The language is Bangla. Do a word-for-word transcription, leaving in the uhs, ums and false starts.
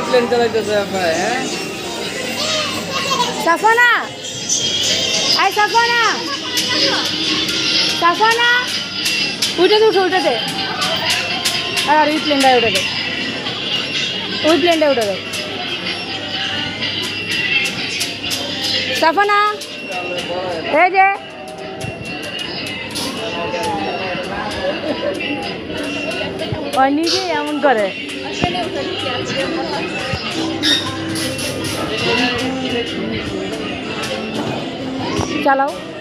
প্লেন চালাইতেছে আপনার হ্যাঁ সাফানা আই সাফানা সাফানা উঠে দে উঠে উঠে দে আর ওই প্লেনটায় উঠে দে ওই প্লেনটায় উঠে দে সাফানা এই যে ও নিজে এমন করে চালাও